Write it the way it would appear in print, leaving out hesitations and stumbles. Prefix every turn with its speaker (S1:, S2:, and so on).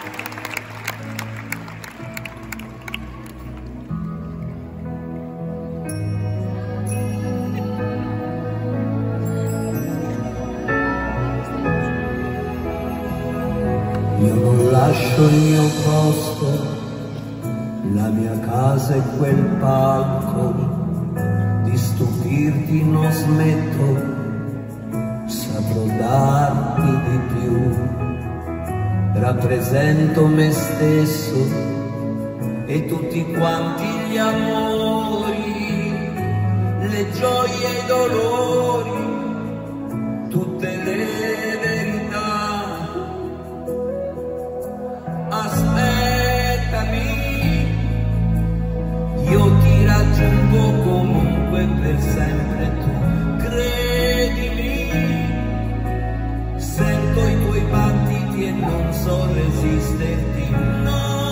S1: Io non lascio il mio posto, la mia casa e quel palco, di stupirti non smetto, saprò darti di più. Rappresento me stesso e tutti quanti gli amori, le gioie e i dolori, tutte le verità. Aspettami, io ti raggiungo comunque per sempre tu, credimi, sento i tuoi battiti e non so resisterti, no.